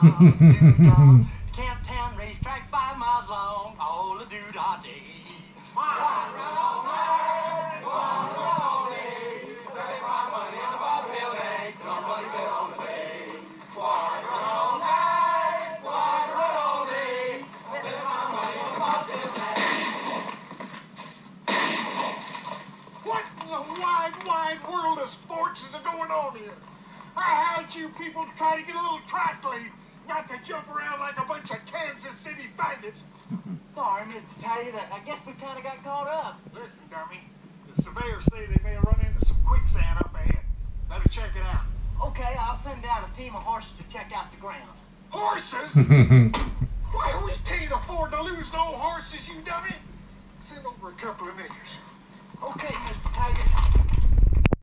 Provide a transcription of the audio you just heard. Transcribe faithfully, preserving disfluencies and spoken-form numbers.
doo-dah. Camp town racetrack five miles long, all a doo-dah day. One run all night, one run all day. Betting my money on the bobtail egg, somebody bet on the bay. One run all night, one run all day. Betting my money on the bobtail egg. What in the wide, wide world of sports is going on here? I had you people try to get a little track lead, not to jump around like a bunch of Kansas City faggots. Sorry, Mister Tell you that. I guess we kind of got caught up. Listen, dummy, the surveyors say they may have run into some quicksand up ahead. Better check it out. Okay, I'll send down a team of horses to check out the ground. Horses? Why, we can't afford to lose no horses, you dummy. Send over a couple of nickels.